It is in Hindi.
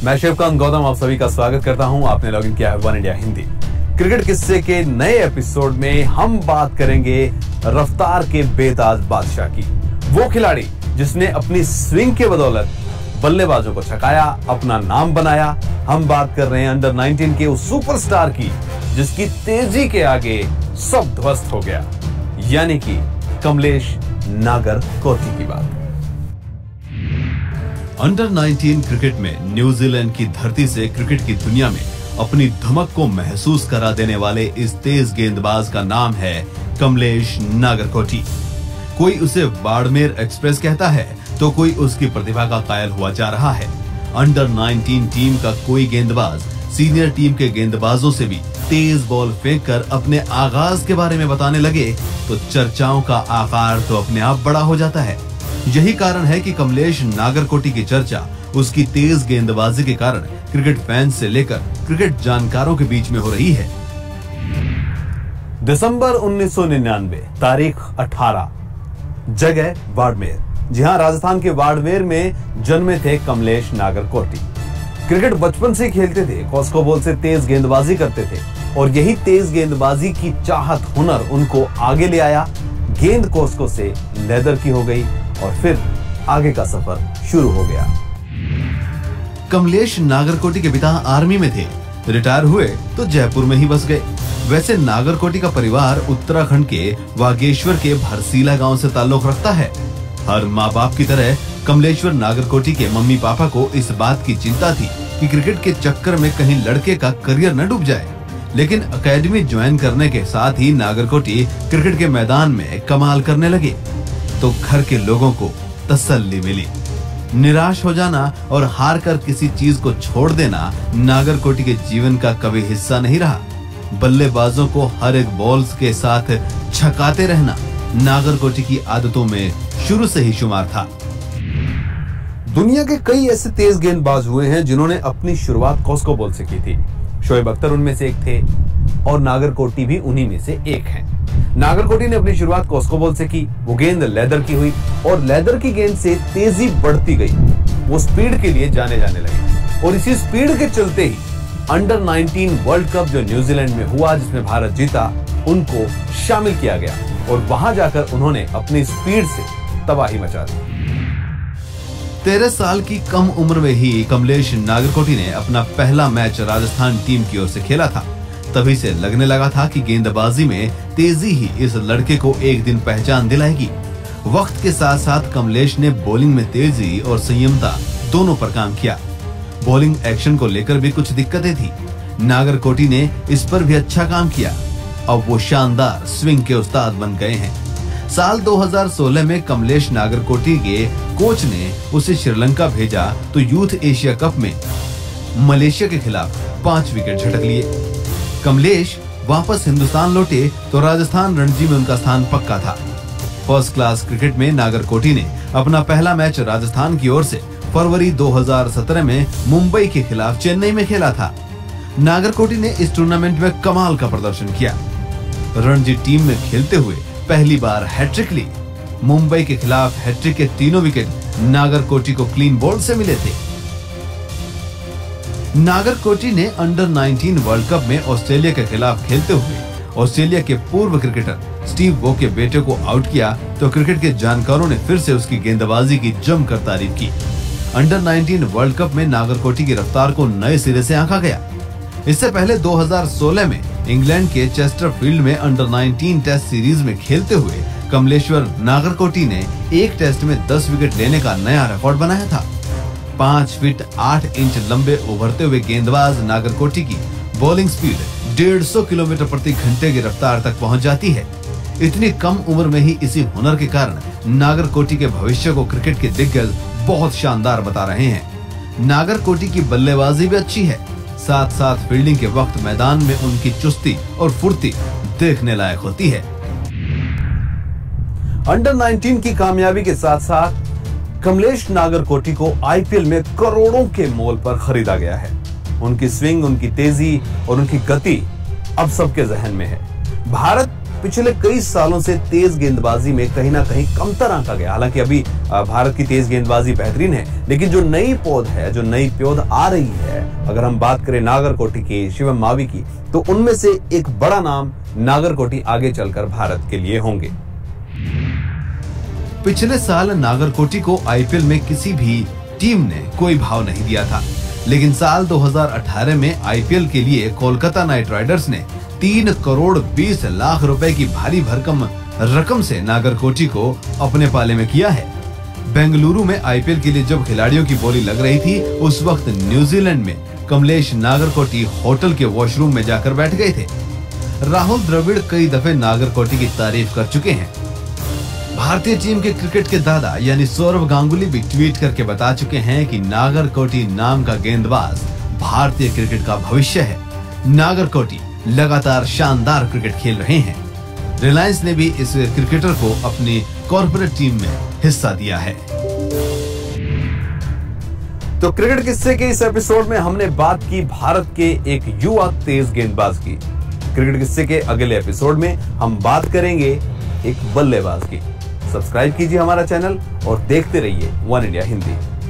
मैं शिवकांत गौतम आप सभी का स्वागत करता हूं। आपने लॉगिन किया है वन इंडिया हिंदी। क्रिकेट किस्से के नए एपिसोड में हम बात करेंगे रफ्तार के बेताज बादशाह की। वो खिलाड़ी जिसने अपनी स्विंग के बदौलत बल्लेबाजों को छकाया, अपना नाम बनाया। हम बात कर रहे हैं अंडर 19 के उस सुपरस्टार की जिसकी तेजी के आगे सब ध्वस्त हो गया, यानी कि कमलेश नागरकोटी की बात। अंडर 19 क्रिकेट में न्यूजीलैंड की धरती से क्रिकेट की दुनिया में अपनी धमक को महसूस करा देने वाले इस तेज गेंदबाज का नाम है कमलेश नागरकोटी। कोई उसे बाड़मेर एक्सप्रेस कहता है तो कोई उसकी प्रतिभा का कायल हुआ जा रहा है। अंडर 19 टीम का कोई गेंदबाज सीनियर टीम के गेंदबाजों से भी तेज बॉल फेंककर अपने आगाज के बारे में बताने लगे तो चर्चाओं का आकार तो अपने आप बड़ा हो जाता है। यही कारण है कि कमलेश नागरकोटी की चर्चा उसकी तेज गेंदबाजी के कारण क्रिकेट फैंस से लेकर क्रिकेट जानकारों के बीच में हो रही है। दिसंबर 1999, तारीख 18, जगह बाड़मेर। जी हां, राजस्थान के बाड़मेर में जन्मे थे कमलेश नागरकोटी। क्रिकेट बचपन से खेलते थे, कॉस्को बॉल से तेज गेंदबाजी करते थे और यही तेज गेंदबाजी की चाहत, हुनर उनको आगे ले आया। गेंद कॉस्को से लेदर की हो गई और फिर आगे का सफर शुरू हो गया। कमलेश नागरकोटी के पिता आर्मी में थे, रिटायर हुए तो जयपुर में ही बस गए। वैसे नागरकोटी का परिवार उत्तराखंड के बागेश्वर के भरसीला गांव से ताल्लुक रखता है। हर माँ बाप की तरह कमलेश्वर नागरकोटी के मम्मी पापा को इस बात की चिंता थी कि क्रिकेट के चक्कर में कहीं लड़के का करियर न डूब जाए। लेकिन एकेडमी ज्वाइन करने के साथ ही नागरकोटी क्रिकेट के मैदान में कमाल करने लगे तो घर के लोगों को तसल्ली मिली। निराश हो जाना और हार कर किसी चीज को छोड़ देना नागरकोटी के जीवन का कभी हिस्सा नहीं रहा। बल्लेबाजों को हर एक बॉल्स के साथ छकाते रहना नागरकोटी की आदतों में शुरू से ही शुमार था। दुनिया के कई ऐसे तेज गेंदबाज हुए हैं जिन्होंने अपनी शुरुआत कॉस्को बॉल से की थी। शोएब अख्तर उनमें से एक थे और नागरकोटी भी उन्हीं में से एक हैं। नागरकोटी ने अपनी शुरुआत कॉस्को बॉल से की। वो गेंद लेदर की हुई और लेदर की गेंद से तेजी बढ़ती गई। वो स्पीड के लिए जाने लगे और इसी स्पीड के चलते ही अंडर 19 वर्ल्ड कप जो न्यूजीलैंड में हुआ, जिसमें भारत जीता, उनको शामिल किया गया और वहां जाकर उन्होंने अपनी स्पीड से तबाही मचा दी। 13 साल की कम उम्र में ही कमलेश नागरकोटी ने अपना पहला मैच राजस्थान टीम की ओर से खेला था। तभी से लगने लगा था कि गेंदबाजी में तेजी ही इस लड़के को एक दिन पहचान दिलाएगी। वक्त के साथ साथ कमलेश ने बॉलिंग में तेजी और संयमता दोनों पर काम किया। बॉलिंग एक्शन को लेकर भी कुछ दिक्कतें थी। नागरकोटी ने इस पर भी अच्छा काम किया। अब वो शानदार स्विंग के उस्ताद बन गए हैं। साल 2016 में कमलेश नागरकोटी के कोच ने उसे श्रीलंका भेजा तो यूथ एशिया कप में मलेशिया के खिलाफ 5 विकेट झटक लिए। कमलेश वापस हिंदुस्तान लौटे तो राजस्थान रणजी में उनका स्थान पक्का था। फर्स्ट क्लास क्रिकेट में नागरकोटी ने अपना पहला मैच राजस्थान की ओर से फरवरी 2017 में मुंबई के खिलाफ चेन्नई में खेला था। नागरकोटी ने इस टूर्नामेंट में कमाल का प्रदर्शन किया। रणजी टीम में खेलते हुए पहली बार हैट्रिक ली। मुंबई के खिलाफ हैट्रिक के तीनों विकेट नागरकोटी को क्लीन बोल्ड से मिले थे। नागरकोटी ने अंडर 19 वर्ल्ड कप में ऑस्ट्रेलिया के खिलाफ खेलते हुए ऑस्ट्रेलिया के पूर्व क्रिकेटर स्टीव वो के बेटे को आउट किया तो क्रिकेट के जानकारों ने फिर से उसकी गेंदबाजी की जमकर तारीफ की। अंडर 19 वर्ल्ड कप में नागरकोटी की रफ्तार को नए सिरे से आंका गया। इससे पहले 2016 में इंग्लैंड के चेस्टरफील्ड में अंडर 19 टेस्ट सीरीज में खेलते हुए कमलेश्वर नागरकोटी ने एक टेस्ट में 10 विकेट लेने का नया रिकॉर्ड बनाया था। 5 फीट 8 इंच लंबे उभरते हुए गेंदबाज नागरकोटी की बॉलिंग स्पीड 150 किलोमीटर प्रति घंटे की रफ्तार तक पहुंच जाती है। इतनी कम उम्र में ही इसी हुनर के कारण नागरकोटी के भविष्य को क्रिकेट के दिग्गज बहुत शानदार बता रहे हैं। नागरकोटी की बल्लेबाजी भी अच्छी है, साथ साथ फील्डिंग के वक्त मैदान में उनकी चुस्ती और फुर्ती देखने लायक होती है। अंडर 19 की कामयाबी के साथ साथ कमलेश नागरकोटी को आईपीएल में करोड़ों के मोल पर खरीदा गया है। उनकी स्विंग, उनकी तेजी और उनकी गति अब सबके जहन में है। भारत पिछले कई सालों से तेज गेंदबाजी में कहीं ना कहीं कमतर आंका गया। हालांकि अभी भारत की तेज गेंदबाजी बेहतरीन है, लेकिन जो नई पौध है, जो नई प्योध आ रही है, अगर हम बात करें नागरकोटी की, शिवम मावी की, तो उनमें से एक बड़ा नाम नागरकोटी आगे चलकर भारत के लिए होंगे। पिछले साल नागरकोटी को आईपीएल में किसी भी टीम ने कोई भाव नहीं दिया था, लेकिन साल 2018 में आईपीएल के लिए कोलकाता नाइट राइडर्स ने 3 करोड़ 20 लाख रुपए की भारी भरकम रकम से नागरकोटी को अपने पाले में किया है। बेंगलुरु में आईपीएल के लिए जब खिलाड़ियों की बोली लग रही थी, उस वक्त न्यूजीलैंड में कमलेश नागरकोटी होटल के वॉशरूम में जाकर बैठ गए थे। राहुल द्रविड़ कई दफे नागरकोटी की तारीफ कर चुके हैं। भारतीय टीम के क्रिकेट के दादा यानी सौरव गांगुली भी ट्वीट करके बता चुके हैं कि नागरकोटी नाम का गेंदबाज भारतीय क्रिकेट का भविष्य है। नागरकोटी लगातार शानदार क्रिकेट खेल रहे हैं। रिलायंस ने भी इस क्रिकेटर को अपनी कॉर्पोरेट टीम में हिस्सा दिया है। तो क्रिकेट किस्से के इस एपिसोड में हमने बात की भारत के एक युवा तेज गेंदबाज की। क्रिकेट किस्से के अगले एपिसोड में हम बात करेंगे एक बल्लेबाज की। सब्सक्राइब कीजिए हमारा चैनल और देखते रहिए वन इंडिया हिंदी।